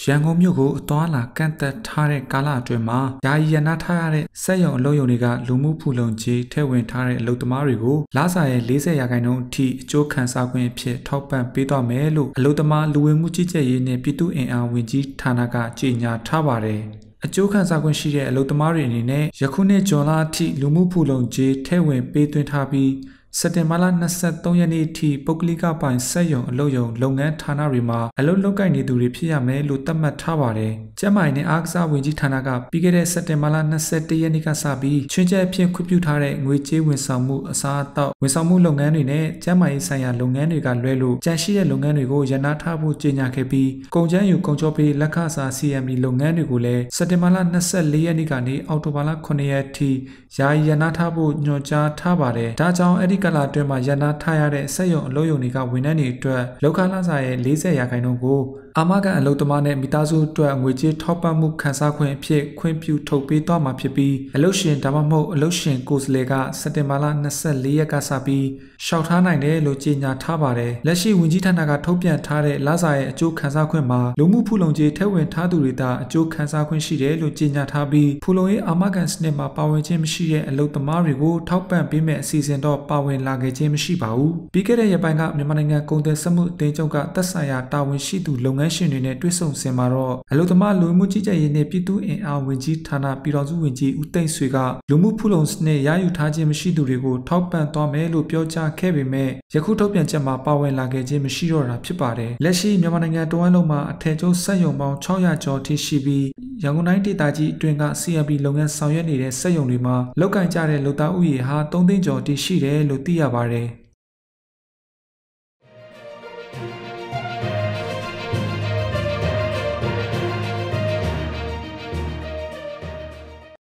န်ကုန်မြို့ကိုအသွားလာကန့်သက်ထားတဲ့ကာလအတွင်းမှာယာယီရနာထားရတဲ့စက်ရုံအလုပ်ရုံတွေကလူမှုဖူလုံကြီးထည့်ဝင်ထားတဲ့အလုပ်သမားတွေကိုလစာရဲ့40%အထိအကျိုးခံစားခွင့်အဖြစ်ထောက်ပံ့ပေးသွားမယ်လို့အလုပ်သမားလူဝင်မှုကြီးကြပ်ရေးနဲ့ပြည်သူ့အင်အားဝန်ကြီးဌာနကကြေညာထားပါတယ်အကျိုးခံစားခွင့်ရှိတဲ့အလုပ်သမားတွေအနေနဲ့ယခုနှစ်ဇွန်လအထိလူမှုဖူလုံကြီးထည့်ဝင်ပေးသွင်းထားပြီးစက်တင်ဘာလ23ရက်နေ့အထိပုဂ္ဂလိကပိုင်စက်ရုံအလုပ်ရုံလုပ်ငန်းဌာနတွေမှာအလုပ်လုပ်ကိုင်နေသူတွေဖြစ်ရမယ်လို့သတ်မှတ်ထားပါတယ်။ကျန်းမာရေးနဲ့အားကစားဝန်ကြီးဌာနကပြီးခဲ့တဲ့စက်တင်ဘာလ21ရက်နေ့ကစပြီးချွင်းချက်အဖြစ်ခွင့်ပြုထားတဲ့ငွေကြေးဝန်ဆောင်မှုအစားအသောက်ဝန်ဆောင်မှုလုပ်ငန်းတွေနဲ့ကျန်းမာရေးဆိုင်ရာလုပ်ငန်းတွေကလွဲလို့ကျန်ရှိတဲ့လုပ်ငန်းတွေကိုရန်နာထားဖို့ကြေညာခဲ့ပြီးကုန်ကျန်းယူကုန်ချောပေးလက်ခစား CME လုပ်ငန်းတွေကိုလည်းစက်တင်ဘာလ24ရက်နေ့ကနေအောက်တိုဘာလ9ရက်အထိယာယီရန်နာထားဖို့ညွှန်ကြားထားပါတယ်။ဒါကြောင့်အဲ့ဒီကာလအတွင်းမှာရန်နာထားရတဲ့စက်ရုံအလုပ်ရုံတွေကဝန်ထမ်းတွေအတွက်လောက်ခလစာရဲ့40%ကိုအာမခံအလုပ်သမားနဲ့မိသားစုအတွက်ငွေကြေးထောက်ပံ့မှုခံစားခွင့်အဖြစ်ခွင့်ပြုထုတ်ပေးသွားမှာဖြစ်ပြီးအလုပ်ရှင်ဒါမှမဟုတ်အလုပ်ရှင်ကိုယ်စားလှယ်ကစက်တင်ဘာလ24ရက်ကစပြီးရှောက်ထားနိုင်တယ်လို့ကြေညာထားပါတယ်။လက်ရှိဝန်ကြီးဌာနကထုတ်ပြန်ထားတဲ့လစာရဲ့အကျိုးခံစားခွင့်မှာလူမှုဖူလုံကြေးထည့်ဝင်ထားသူတွေသာအကျိုးခံစားခွင့်ရှိတယ်လို့ကြေညာထားပြီးဖူလုံရေးအာမခံစနစ်မှာပါဝင်ခြင်းမရှိတဲ့အလုပ်သမားတွေကိုထောက်ပံ့ပေးမဲ့အစီအစဉ်တော့ပါဝင်လာခဲ့ခြင်းမရှိပါဘူး။ပြီးခဲ့တဲ့ရက်ပိုင်းကမြန်မာနိုင်ငံကုန်သွယ်စက်မှုအသင်းချုပ်ကသက်ဆိုင်ရာတာဝန်ရှိသူလုပ်ငန်းရှင်တွေနဲ့တွေ့ဆုံစင်မှာတော့အလုပ်သမားလူမှုကြီးကြပ်ရေးနဲ့ပြည်သူ့အင်အားဝန်ကြီးဌာနပြည်ထောင်စုဝန်ကြီးဦးသိန်းဆွေကလူမှုဖူလုံစနစ်ရယူထားခြင်းမရှိသူတွေကိုထောက်ပံ့သွားမယ်လို့ပြောကြားခဲ့ပေမဲ့ယခုထုတ်ပြန်ချက်မှာပါဝင်လာခဲ့ခြင်းမရှိတော့တာဖြစ်ပါတယ်။လက်ရှိမြန်မာနိုင်ငံတဝန်းလုံးမှာအထည်ချုပ်စက်ရုံပေါင်း600ကျော်ထိရှိပြီးရန်ကုန်တိုင်းဒေသကြီးအတွင်းက CMP လုပ်ငန်းဆောင်ရွက်နေတဲ့စက်ရုံတွေမှာလောက်ကန်ကြတဲ့လုပ်သားဥယျာဉ်ဟာ3သိန်းကျော်ထိရှိတယ်လို့သိရပါတယ်။